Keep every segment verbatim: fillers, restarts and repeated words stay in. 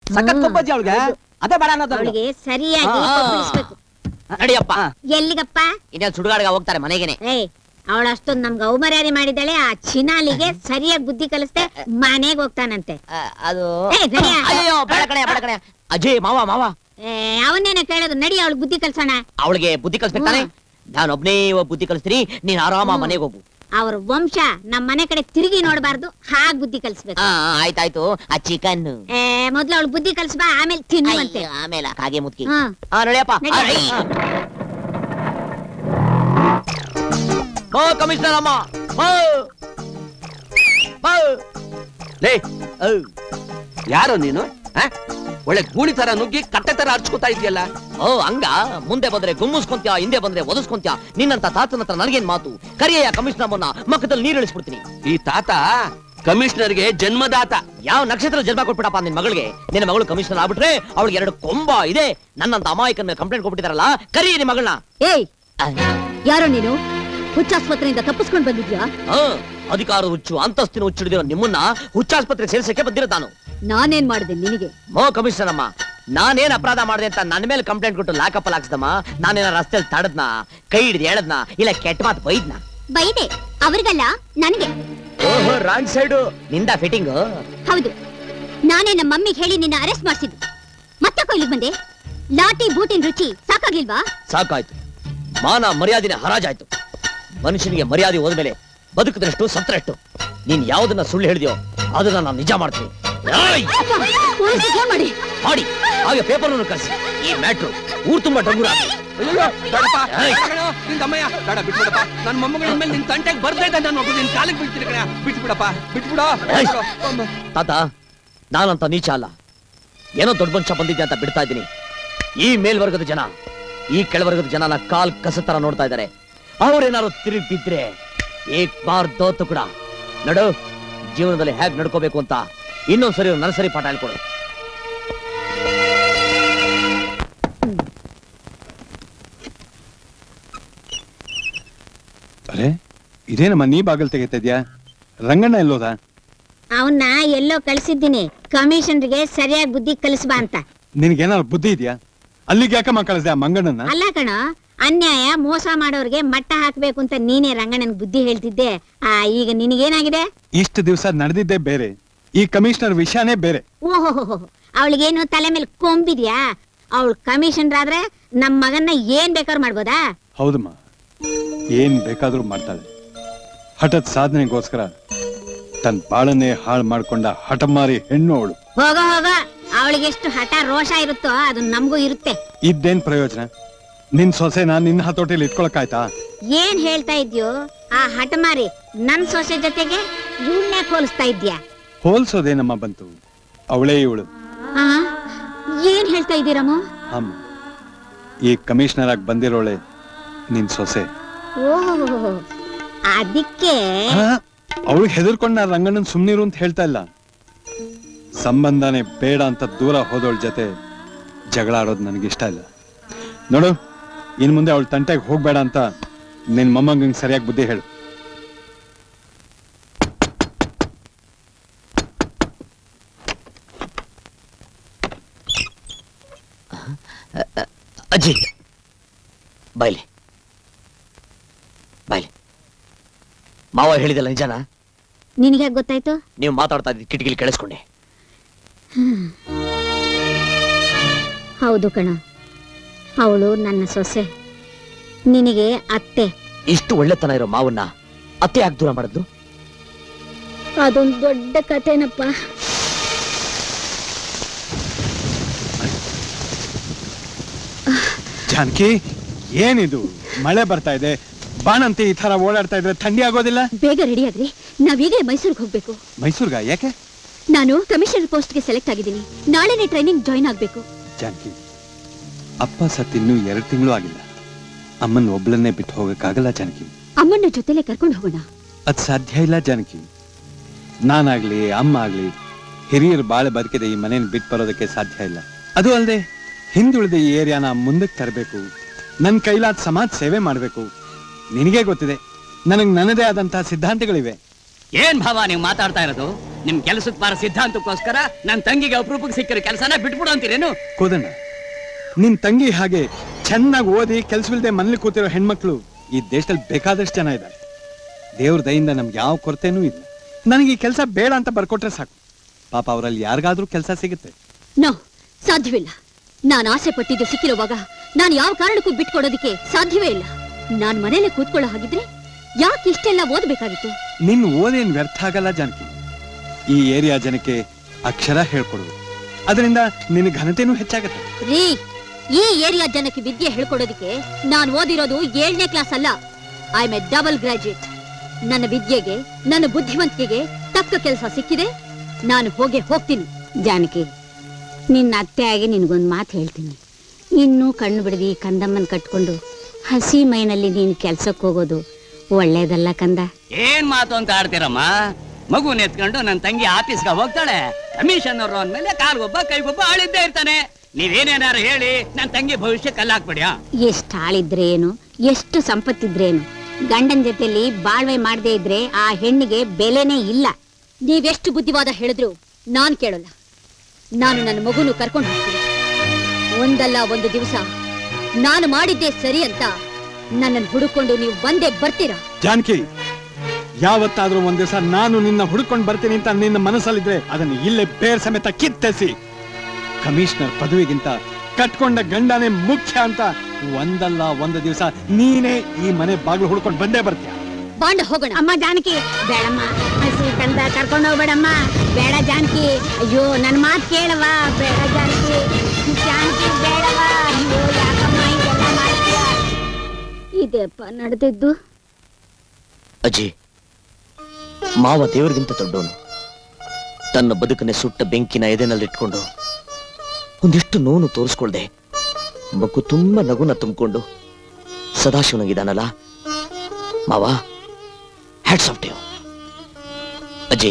ಸಖತ್ ಕೊಬ್ಬಜ್ಜಿ ಅವಳಿಗೆ. ಅದೇ ಬೇಡ ಅನ್ನೋದು ಅವಳಿಗೆ ಸರಿಯಾಗಿ ಕೊಬ್ಬಿಸ್ಬೇಕು. ನಡಿಯಪ್ಪ. ಎಲ್ಲಿಗಪ್ಪ? ಇನ್ನೇನು ಸುಡುಗಾಡ್ಗ ಹೋಗ್ತಾರೆ ಮನೆಗೇನೆ. ಏಯ್ ಅವಳು ಅಷ್ಟೊಂದು ನಮ್ಗೆ ಅವಮರ್ಯಾದೆ ಮಾಡಿದಾಳೆ. ಆ ಚಿನಾಲಿಗೆ ಸರಿಯಾಗಿ ಬುದ್ಧಿ ಕಲಿಸ್ತೆ ಮನೆಗೆ ಹೋಗ್ತಾನಂತೆ. ಅದು ಅಯ್ಯೋ ಬೇಡ ಕಣೆ ಬೇಡ ಕಣೆ. ಅಜಯ್ ಮಾವ ಮಾವ ಅವನ್ನೇನ ಕೇಳೋದು. ನಡಿ ಅವಳು ಬುದ್ಧಿ ಕಲ್ಸೋಣ. ಅವಳಿಗೆ ಬುದ್ಧಿ ಕಲಿಸ್ಬೇಕಾನೆ. ನಾನು ಒಬ್ನೇ ಬುದ್ಧಿ ಕಲಿಸ್ತೀನಿ, ನೀನ್ ಆರಾಮ ಮನೆಗೆ ಹೋಗು. ಅವ್ರ ವಂಶ ನಮ್ ಮನೆ ಕಡೆ ತಿರುಗಿ ನೋಡಬಾರ್ದು, ಹಾಗ್ ಬುದ್ಧಿ ಕಲಿಸ್ಬೇಕು. ಆಯ್ತಾಯ್ತು. ಆ ಚಿಕನ್ ಮೊದ್ಲು ಅವಳು ಬುದ್ಧಿ ಕಲಿಸ್ಬಾ, ಆಮೇಲೆ ತಿನ್ನುವಂತೆ. ಆಮೇಲೆ ಹಾಗೆ ಮುತ್ಕಿ. ಹಾ ನೋಡಿಯಪ್ಪ. ಓ ಕಮಿಷನರ್ ಅಮ್ಮ. ಯಾರೋ ನೀನು? ಒಳ್ಳೆ ಗೂಳಿ ತರ ನುಗ್ಗಿ ಕಟ್ಟೆ ತರ ಹರ್ಚ್ಕೋತಾ ಇದೆಯಲ್ಲ. ಓ ಹಂಗ? ಮುಂದೆ ಬಂದ್ರೆ ಗುಮ್ಮಿಸ್ಕೊಂತ್ಯಾ, ಹಿಂದೆ ಬಂದ್ರೆ ಒದಸ್ಕೊಂತ್ಯಾ. ನಿನ್ನಂತ ತಾತನ ಹತ್ರ ನನಗೇನ್ ಮಾತು? ಕರಿಯ ಕಮಿಷನರ್ ಅಮ್ಮನ್ನ ಮಕ್ಕದಲ್ಲಿ ನೀರು ಇಳಿಸ್ಬಿಡ್ತೀನಿ. ಈ ತಾತ ಕಮಿಷನರ್ಗೆ ಜನ್ಮದಾತ. ಯಾವ ನಕ್ಷತ್ರ ಜನ್ಮ ಕೊಟ್ಬಿಡಪ್ಪ ನಿನ್ ಮಗಳಿಗೆ? ನಿನ್ನ ಮಗಳು ಕಮಿಷನರ್ ಆಗ್ಬಿಟ್ರೆ ಅವಳಿಗೆ ಎರಡು ಕೊಂಬ ಇದೆ. ನನ್ನಂತ ಅಮಾಯಕನ ಕಂಪ್ಲೇಂಟ್ ಕೊಟ್ಬಿಟ್ಟಿದಾರಲ್ಲ, ಕರಿ ನಿನ್ ಮಗಳನ್ನ. ಏಯ್ ಯಾರೋ ನೀನು? ಹುಚ್ಚಾಸ್ಪತ್ರೆಯಿಂದ ತಪ್ಪಿಸ್ಕೊಂಡ್ ಬಂದಿದ್ಯಾ? ಅಧಿಕಾರ ಹುಚ್ಚು ಅಂತಸ್ತಿನ ಹುಚ್ಚಿಡಿದಿರೋ ನಿಮ್ಮನ್ನ ಹುಚ್ಚಾಸ್ಪತ್ರೆ ಸೇರ್ಸಕ್ಕೆ ಬಂದಿರೋ ನಾನು. ನಾನೇನ್ ಮಾಡಿದೆ ನಿನಗೆ? ಮೋ ಕಮಿಷನರ್ ಅಮ್ಮ, ನಾನೇನ್ ಅಪರಾಧ ಮಾಡಿದೆ ಅಂತ ನನ್ನ ಮೇಲೆ ಕಂಪ್ಲೇಂಟ್ ಕೊಟ್ಟು ಲಾಕಪ್ ಹಾಕ್ಸ್ದಮ್ಮ. ನಾನೇನ ರಸ್ತೆಯಲ್ಲಿ ತಡದ್ನ, ಕೈ ಹಿಡಿದು ಹೇಳದ್ನ, ಇಲ್ಲ ಕೆಟ್ಟ ಮಾತು ಬೈದ್ನ? ಬೈದೆ ಅವ್ರಿಗಲ್ಲ, ನನಗೆ. ಓಹೋ ರಾಂಗ್ ಸೈಡು ನಿಂದ ಫಿಟ್ಟಿಂಗ್. ಹೌದು, ನಾನೇ ನಮ್ಮ ಮಮ್ಮಿಗೆ ಹೇಳಿ ನಿನ್ನ ಅರೆಸ್ಟ್ ಮಾಡಿಸಿದ್ದು. ಮತ್ತೆ ಕೊಯ್ಲಿಗೆ ಬಂದೆ. ಲಾಟಿ ಬೂಟಿನ ರುಚಿ ಸಾಕಾಗ್ಲಿಲ್ವಾ? ಸಾಕಾಯ್ತು. ಮಾನ ಮರ್ಯಾದಿನ ಹರಾಜಾಯ್ತು. ಮನುಷ್ಯನಿಗೆ ಮರ್ಯಾದೆ ಹೋದ್ಮೇಲೆ ಬದುಕಿದಷ್ಟು ಸತ್ತರಷ್ಟು. ನೀನ್ ಯಾವ್ದನ್ನ ಸುಳ್ಳು ಹೇಳಿದ್ಯೋ ಅದನ್ನ ನಾನು ನಿಜ ಮಾಡ್ತೀನಿ. ಮಾಡಿ ಮಾಡಿ ಹಾಗೆ ಪೇಪರ್ ಕಳಿಸಿ. ಈ ಮ್ಯಾಟ್ರು ಊರ್ ತುಂಬಾ ಡಂಗುರ. ನನ್ನ ಮೊಮ್ಮಗಳ ಮೇಲೆ ನಿನ್ ತಂಟೆಗೆ ಬರ್ತಾ ಇದ್ದ. ನಾನು ನಿನ್ ಕಾಲಿಗೆ ಬಿಡ್ತೀನಿ ಕಣ. ಬಿಟ್ಬಿಡಪ್ಪ, ಬಿಟ್ಬಿಡ. ತಾತ, ನಾನಂತ ನೀಚ ಅಲ್ಲ. ಏನೋ ದೊಡ್ಡ ಮನುಷ್ಯ ಬಂದಿದ್ದೆ ಅಂತ ಬಿಡ್ತಾ ಇದ್ದೀನಿ. ಈ ಮೇಲ್ವರ್ಗದ ಜನ ಈ ಕೆಳವರ್ಗದ ಜನನ ಕಾಲ್ ಕಸತರ ನೋಡ್ತಾ ಇದ್ದಾರೆ. ಅವ್ರೇನಾದ್ರು ತಿರುಗಿ ಬಿದ್ರೆ ಏಕ್ ಬಾರ್ ದೋತು ಕೂಡ. ನಡು, ಜೀವನದಲ್ಲಿ ಹೇಗ್ ನಡ್ಕೋಬೇಕು ಅಂತ ಇನ್ನೊಂದ್ಸರಿ ನರ್ಸರಿ ಪಾಠ ಹೇಳ್ಕೊಡು. ಅರೆ ಇದೇನಮ್ಮ ನೀ ಬಾಗಲ್ ತೆಗಿತಾ ಇದ್ಯಾ? ರಂಗಣ್ಣ ಎಲ್ಲೋದ? ಅವನ್ನ ಎಲ್ಲೋ ಕಳ್ಸಿದ್ದೀನಿ, ಕಮಿಷನರ್ಗೆ ಸರಿಯಾಗಿ ಬುದ್ಧಿ ಕಲಿಸ್ಬಾ ಅಂತ. ನಿನ್ಗೇನಾದ್ರು ಬುದ್ಧಿ ಇದೆಯಾ? ಅಲ್ಲಿಗೆ ಯಾಕಮ್ಮ ಕಳಿಸ್ದೆ ಆ ಮಂಗಣ್ಣನ? ಅಲ್ಲ ಕಣ, ಅನ್ಯಾಯ ಮೋಸ ಮಾಡೋರ್ಗೆ ಮಟ್ಟ ಹಾಕ್ಬೇಕು ಅಂತ ನೀನೇ ರಂಗಣ್ಣನ ಬುದ್ಧಿ ಹೇಳ್ತಿದ್ದೆ. ಆ ಈಗ ನಿನಗೇನಾಗಿದೆ? ಇಷ್ಟು ದಿವಸ ನಡೆದಿದ್ದೇ ಬೇರೆ, ಈ ಕಮಿಷನರ್ ವಿಷಯನೇ ಬೇರೆ. ಓಹೋ, ಅವಳಿಗೇನು ತಲೆ ಮೇಲೆ ಕೊಂಬಿದ್ಯಾ? ಅವಳು ಕಮಿಷನರ್ ಆದ್ರೆ ನಮ್ ಮಗನ್ನ ಏನ್ ಬೇಕಾದ್ರೂ ಮಾಡ್ಬೋದಾ? ಹೌದಮ್ಮ, ಏನ್ ಬೇಕಾದ್ರೂ ಮಾಡ್ತಾಳೆ. ಹಠದ ಸಾಧನೆಗೋಸ್ಕರ ತನ್ನ ಬಾಳನ್ನೇ ಹಾಳು ಮಾಡ್ಕೊಂಡ ಹಠಮಾರಿ ಹೆಣ್ಣು ಅವಳು. ಹೋಗ ಹೋಗ, ಅವಳಿಗೆ ಎಷ್ಟು ಹಠ ರೋಷ ಇರುತ್ತೋ ಅದು ನಮಗೂ ಇರುತ್ತೆ. ಇದ್ದೇನ್ ಪ್ರಯೋಜನ? ನಿನ್ ಸೊಸೆನ ನಿನ್ನ ಹತೋಟಿಲಿ ಇಟ್ಕೊಳಕಾಯ್ತಾ? ಏನ್ ಹೇಳ್ತಾ ಇದ್ಯೋ? ಆ ಹಠಮಾರಿ ನನ್ ಸೊಸೆ ಜೊತೆಗೆ ಇವಳನ್ನೇ ಹೋಲಿಸ್ತಾ ಇದ್ಯಾ? ಹೋಲ್ಸೋದೇನಮ್ಮ ಬಂತು? ಅವಳೇ ಇವಳು. ಏನ್ ಹೇಳ್ತಾ ಇದ್ದೀರಮ್ಮ? ಅಮ್ಮ, ಈ ಕಮಿಷನರ್ ಆಗಿ ಬಂದಿರೋಳೆ ನಿನ್ ಸೊಸೆ. ಓಹೋ, ಅದಕ್ಕೆ ಅವಳು ಹೆದರ್ಕೊಂಡ ರಂಗಣ್ಣನ್ ಸುಮ್ನಿರು ಅಂತ ಹೇಳ್ತಾ ಇಲ್ಲ. ಸಂಬಂಧನೇ ಬೇಡ ಅಂತ ದೂರ ಹೋದವಳ ಜೊತೆ ಜಗಳ ಆಡೋದು ನನಗಿಷ್ಟ ಇಲ್ಲ. ನೋಡು, ಇನ್ ಮುಂದೆ ಅವಳ ತಂಟೆಗೆ ಹೋಗ್ಬೇಡ ಅಂತ ನಿನ್ ಮೊಮ್ಮಂಗಂಗೆ ಸರಿಯಾಗಿ ಬುದ್ಧಿ ಹೇಳು. ಅಜ್ಜಿ ಬಾಯ್ಲಿ ಬಾಯ್ಲಿ. ಮಾವ ಹೇಳಿದಲ್ಲ ನಿಜನಾ? ನಿನಗೆ ಗೊತ್ತಾಯ್ತು? ನೀವು ಮಾತಾಡ್ತಾ ಇದ್ದ ಕಿಟಕಿಲಿ ಕೇಳಿಸ್ಕೊಂಡೆ. ಹೌದು ಕಣ, ಅವಳು ನನ್ನ ಸೊಸೆ, ನಿನಗೆ ಅತ್ತೆ. ಇಷ್ಟು ಒಳ್ಳೆತನ ಇರೋ ಮಾವನ್ನ ಅತ್ತೆ ಯಾಕೆ ದೂರ ಮಾಡಿದ್ಲು? ಅದೊಂದು ದೊಡ್ಡ ಕಥೆನಪ್ಪ. ಜಾನಕಿ, ಏನಿದು? ಮಳೆ ಬರ್ತಾ ಇದೆ, ಬಾಣಂತಿ ಈ ತರ ಓಡಾಡ್ತಾ ಇದ್ರೆ ಥಂಡಿ ಆಗೋದಿಲ್ಲ? ಬೇಗ ರೆಡಿ ಆಗ್ರಿ, ನಾವೀಗ ಮೈಸೂರಿಗೆ ಹೋಗ್ಬೇಕು. ಮೈಸೂರ್ಗ? ಯಾಕೆ? ನಾನು ಕಮಿಷನರ್ ಪೋಸ್ಟ್ಗೆ ಸೆಲೆಕ್ಟ್ ಆಗಿದ್ದೀನಿ. ನಾಳೆನೇ ಟ್ರೈನಿಂಗ್ ಜಾಯಿನ್ ಆಗ್ಬೇಕು. ಜಾನಕಿ, ಅಪ್ಪ ಸತ್ತಿನ್ನೂ ಎರಡು ತಿಂಗಳು ಆಗಿಲ್ಲ. ಅಮ್ಮನ್ ಒಬ್ಳನ್ನೇ ಬಿಟ್ಟು ಹೋಗಕ್ಕಾಗಲ್ಲ ಜಾನಕಿ. ಅಮ್ಮನ ಜೊತೆಲೆ ಕರ್ಕೊಂಡು ಹೋಗೋಣ. ಅದ್ ಸಾಧ್ಯ ಇಲ್ಲ ಜಾನಕಿ. ನಾನಾಗ್ಲಿ ಅಮ್ಮ ಆಗ್ಲಿ ಹಿರಿಯರು ಬಾಳೆ ಬದುಕಿದೆ ಈ ಮನೇನ ಬಿಟ್ಟು ಬರೋದಕ್ಕೆ ಸಾಧ್ಯ ಇಲ್ಲ. ಅದು ಅಲ್ಲದೆ ಹಿಂದುಳಿದ ಈ ಏರಿಯಾನ ಮುಂದಕ್ಕೆ ತರಬೇಕು, ನನ್ನ ಕೈಲಾದ ಸಮಾಜ ಸೇವೆ ಮಾಡಬೇಕು. ನಿನಗೆ ಗೊತ್ತಿದೆ, ನನಗೆ ನನ್ನದೇ ಆದಂತಹ ಸಿದ್ಧಾಂತಗಳಿವೆ. ಏನ್ ಭಾವ ನೀವು ಮಾತಾಡ್ತಾ ಇರೋದು? ನಿಮ್ ಕೆಲಸದ ಪಾರ ಸಿದ್ಧಾಂತಕ್ಕೋಸ್ಕರ ನನ್ ತಂಗಿಗೆ ಅಪರೂಪಕ್ಕೆ ಸಿಕ್ಕಿರೋ ಕೆಲಸನ ಬಿಟ್ಬಿಡು ಅಂತೀರೇನು? ಕೋದಣ್ಣ, ನಿನ್ ತಂಗಿ ಹಾಗೆ ಚೆನ್ನಾಗಿ ಓದಿ ಕೆಲ್ಸವಿಲ್ದೆ ಮನೇಲಿ ಕೂತಿರೋ ಹೆಣ್ಮಕ್ಳು ಈ ದೇಶದಲ್ಲಿ ಬೇಕಾದಷ್ಟು ಜನ ಇದ್ದಾರೆ. ದೇವ್ರ ದಯಿಂದ ನಮ್ಗೆ ಯಾವ ಕೊರತೆನೂ ಇಲ್ಲ. ನನಗೆ ಈ ಕೆಲಸ ಬೇಡ ಅಂತ ಬರ್ಕೊಟ್ರೆ ಸಾಕು. ಪಾಪ ಅವರಲ್ಲಿ ಯಾರಿಗಾದ್ರೂ ಕೆಲಸ ಸಿಗುತ್ತೆ. ನೋ, ಸಾಧ್ಯವಿಲ್ಲ. ನಾನು ಆಸೆ ಪಟ್ಟಿದ್ದು ಸಿಕ್ಕಿರುವಾಗ ನಾನು ಯಾವ ಕಾರಣಕ್ಕೂ ಬಿಟ್ಕೊಡೋದಿಕ್ಕೆ ಸಾಧ್ಯವೇ ಇಲ್ಲ. ನಾನ್ ಮನೇಲೆ ಕೂತ್ಕೊಳ್ಳೋ ಹಾಗಿದ್ರೆ ಯಾಕೆ ಇಷ್ಟೆಲ್ಲ ಓದ್ಬೇಕಾಗಿತ್ತು? ನಿನ್ ಓದೇನ್ ವ್ಯರ್ಥ ಆಗಲ್ಲ ಜಾನಕಿ. ಈ ಏರಿಯಾ ಜನಕ್ಕೆ ಅಕ್ಷರ ಹೇಳ್ಕೊಡು, ಅದರಿಂದ ನಿನ್ನ ಘನತೆನೂ ಹೆಚ್ಚಾಗತ್ತೆ. ರೀ, ಈ ಏರಿಯಾ ಜನಕ್ಕೆ ವಿದ್ಯೆ ಹೇಳ್ಕೊಡೋದಿಕ್ಕೆ ನಾನು ಓದಿರೋದು ಏಳನೇ ಕ್ಲಾಸ್ ಅಲ್ಲ. I am a double graduate. ನನ್ನ ವಿದ್ಯೆಗೆ, ನನ್ನ ಬುದ್ಧಿವಂತಿಕೆಗೆ ತಕ್ಕ ಕೆಲಸ ಸಿಕ್ಕಿದೆ. ನಾನು ಹೋಗಿ ಹೋಗ್ತೀನಿ. ಜಾನಕಿ, ನಿನ್ನ ಅತ್ತೆಯಾಗಿ ನಿನಗೊಂದು ಮಾತು ಹೇಳ್ತೀನಿ. ಇನ್ನೂ ಕಣ್ಣು ಬಿಡದಿ ಕಂದಮ್ಮನ್ ಕಟ್ಕೊಂಡು ಹಸಿ ಮೈನಲ್ಲಿ ನೀನು ಕೆಲ್ಸಕ್ಕೆ ಹೋಗೋದು ಒಳ್ಳೇದಲ್ಲ ಕಂದ. ಏನ್ ಮಾತು ಅಂತ ಆಡ್ತೀರಮ್ಮ? ಮಗು ನೆತ್ಕೊಂಡು ನನ್ನ ತಂಗಿ ಆಫೀಸ್ಗೆ ಹೋಗ್ತಾಳೆ. ಕಮಿಷನ್ ಅವರು ಅಂದ್ಮೇಲೆ ಕಾಲ್ಗೊಬ್ಬ ಕೈಗೊಬ್ಬ ಆಳಿದ್ದೇ ಇರ್ತಾನೆ. ನೀವೇನೇನಾರು ಹೇಳಿ ನನ್ನ ತಂಗಿ ಭವಿಷ್ಯ ಕಲ್ಲಾಕ್ಬಿಡ್ಯಾ? ಎಷ್ಟು ಆಳಿದ್ರೇನು, ಎಷ್ಟು ಸಂಪತ್ತಿದ್ರೇನು, ಗಂಡನ ಜೊತೆಲಿ ಬಾಳ್ವೆ ಮಾಡದೇ ಇದ್ರೆ ಆ ಹೆಣ್ಣಿಗೆ ಬೆಲೆನೇ ಇಲ್ಲ. ನೀವೆಷ್ಟು ಬುದ್ಧಿವಾದ ಹೇಳಿದ್ರು ನಾನ್ ಕೇಳಲ್ಲ. ನಾನು ನನ್ನ ಮಗುನು ಕರ್ಕೊಂಡು ಹೋಗ್ತೀನಿ. ಒಂದಲ್ಲ ಒಂದು ದಿವಸ ನಾನು ಮಾಡಿದ್ದೆ ಸರಿ ಅಂತ ನನ್ನನ್ನು ಹುಡುಕೊಂಡು ನೀವು ಬಂದೇ ಬರ್ತೀರಾ? ಜಾನಕಿ, ಯಾವತ್ತಾದ್ರೂ ಒಂದ್ ದಿವಸ ನಾನು ನಿನ್ನ ಹುಡುಕೊಂಡು ಬರ್ತೀನಿ ಅಂತ ನಿನ್ನ ಮನಸ್ಸಲ್ಲಿದ್ರೆ ಅದನ್ನು ಇಲ್ಲೇ ಬೇರ್ ಸಮೇತ ಕಿತ್ತೆಸಿ. ಕಮಿಷನರ್ ಪದವಿಗಿಂತ ಕಟ್ಕೊಂಡ ಗಂಡನೇ ಮುಖ್ಯ ಅಂತ ಒಂದಲ್ಲ ಒಂದು ದಿವಸ ನೀನೇ ಈ ಮನೆ ಬಾಗ್ಲು ಹುಡ್ಕೊಂಡು ಬಂದೇ ಬರ್ತೀಯ. ಬಾಂಡ ಹೋಗೋಣ. ಅಮ್ಮ ಜಾನಕಿ, ಬೇಡಮ್ಮ, ಹಸಿ ಕಂದ ಕರ್ಕೊಂಡು ಹೋಗ್ಬೇಡಮ್ಮ. ಬೇಡ ಜಾನಕಿ, ಅಯ್ಯೋ ನನ್ನ ಮಾತು ಕೇಳವ. ಬೇಡ ಜಾನಕಿ, ಜಾನಕಿ ಬೇಡವ. ಅಯ್ಯೋ ಯಾಕಮ್ಮ ಇದೆಲ್ಲ ಮಾಡ್ತೀಯ? ಇದೆಪ್ಪ ನಡೆದಿದ್ದು. ಅಜ್ಜಿ, ಮಾವ ದೇವರಿಗಿಂತ ದೊಡ್ಡವನು. ತನ್ನ ಬದುಕನ್ನೇ ಸುಟ್ಟ ಬೆಂಕಿನ ಎದೆನಲ್ಲಿಟ್ಕೊಂಡು ಒಂದಿಷ್ಟು ನೋವು ತೋರಿಸ್ಕೊಳ್ದೆ ಮಗು ತುಂಬಾ ನಗುನ ತುಂಬಿಕೊಂಡು ಸದಾಶಿವನಾಗಿದ್ದಾನಲ್ಲ ಮಾವ. Hats off to you. ಅಜ್ಜಿ,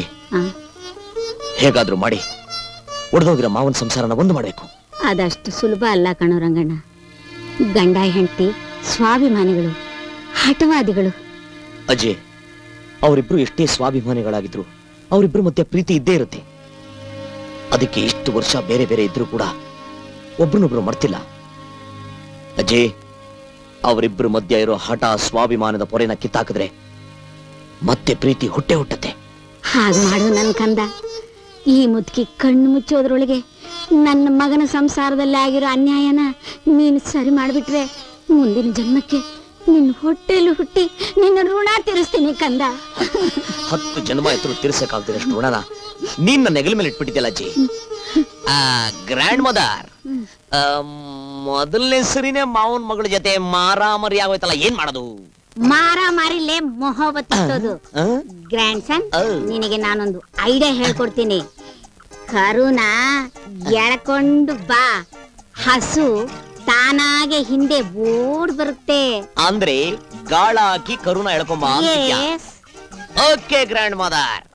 ಹೇಗಾದ್ರೂ ಮಾಡಿ ಒಡೆದೋಗಿರೋ ಮಾವನ ಸಂಸಾರನ ಒಂದು ಮಾಡಬೇಕು. ಅದಷ್ಟು ಸುಲಭ ಅಲ್ಲ ಕಣೋ ರಂಗಣ್ಣ. ಗಂಡ ಹೆಂಡತಿ ಸ್ವಾಭಿಮಾನಿಗಳು, ಹಠವಾದಿಗಳು. ಅಜ್ಜಿ, ಅವರಿಬ್ರು ಎಷ್ಟೇ ಸ್ವಾಭಿಮಾನಿಗಳಾಗಿದ್ರು ಅವರಿಬ್ರು ಮಧ್ಯೆ ಪ್ರೀತಿ ಇದ್ದೇ ಇರುತ್ತೆ. ಅದಕ್ಕೆ ಇಷ್ಟು ವರ್ಷ ಬೇರೆ ಬೇರೆ ಇದ್ರೂ ಕೂಡ ಒಬ್ರನ್ನೊಬ್ರು ಮರ್ತಿಲ್ಲ. ಅಜ್ಜಿ, ಅವರಿಬ್ರು ಮಧ್ಯ ಇರೋ ಹಠ ಸ್ವಾಭಿಮಾನದ ಪೊರೆನ ಕಿತ್ತಾಕಿದ್ರೆ ಮತ್ತೆ ಪ್ರೀತಿ ಹುಟ್ಟೆ ಹುಟ್ಟತ್ತೆ. ಹಾಗೆ ಮಾಡು ನನ್ ಕಂದ. ಈ ಮುದುಕಿ ಕಣ್ಣು ಮುಚ್ಚೋದ್ರೊಳಗೆ ನನ್ನ ಮಗನ ಸಂಸಾರದಲ್ಲಿ ಆಗಿರೋ ಅನ್ಯಾಯನ ನೀನು ಸರಿ ಮಾಡಿಬಿಟ್ರೆ ಮುಂದಿನ ಜನ್ಮಕ್ಕೆ ನಿನ್ನ ಹೊಟ್ಟೆಲು ಹುಟ್ಟಿ ನಿನ್ನ ಋಣ ತೀರಿಸ್ತೀನಿ ಕಂದ. ಹತ್ತು ಜನ್ಮ ಎತ್ತರು ತೀರ್ಸಕ್ಕಾಗ್ತಿರಷ್ಟು ಋಣನ ನೀನ್ ನನ್ನ ನೆಗಲ ಮೇಲೆ ಇಟ್ಬಿಟ್ಟಿದ್ಯಲ್ಲ ಅಜ್ಜಿ. ಗ್ರ್ಯಾಂಡ್ ಮದರ್, ಮೊದಲನೇ ಸರಿನೇ ಮಾವನ್ ಮಗಳ ಜೊತೆ ಮಾರಾಮರಿ ಆಗೋಯ್ತಲ್ಲ, ಏನ್ ಮಾಡೋದು? ಮಾರ ಮಾರಿಲ್ಲೇ ಮೊಹಬತ್ ಇಟ್ಟೋದು. ಗ್ರ್ಯಾಂಡ್ ಸನ್, ನಿನಗೆ ನಾನೊಂದು ಐಡಿಯಾ ಹೇಳ್ಕೊಡ್ತೀನಿ. ಕರುನ ಎಳ್ಕೊಂಡು ಬಾ, ಹಸು ತಾನಾಗೆ ಹಿಂದೆ ಓಡ್ ಬರುತ್ತೆ. ಅಂದ್ರೆ ಗಾಳ ಹಾಕಿ ಕರುನ ಎಳ್ಕೊಂಬ. Okay grand mother.